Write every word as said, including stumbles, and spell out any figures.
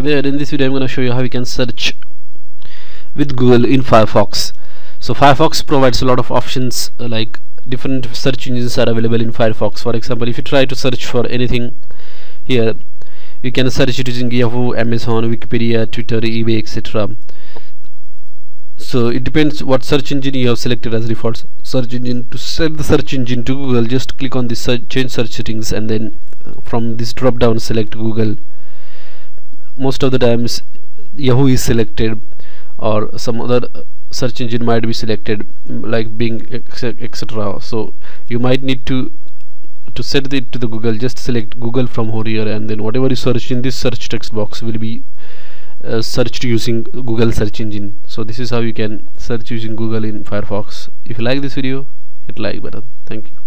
there. In this video I'm going to show you how you can search with Google in Firefox. So Firefox provides a lot of options, uh, like different search engines are available in Firefox. For example, if you try to search for anything here, you can search it using Yahoo, Amazon, Wikipedia, Twitter, eBay, et cetera. So it depends what search engine you have selected as default search engine. To set the search engine to Google, just click on this search, change search settings, and then uh, from this drop down select Google. Most of the times Yahoo is selected, or some other search engine might be selected, like Bing, et cetera. So you might need to to set it to the Google. Just select Google from here, and then whatever you search in this search text box will be uh, searched using Google search engine. So this is how you can search using Google in Firefox. If you like this video, hit like button. Thank you.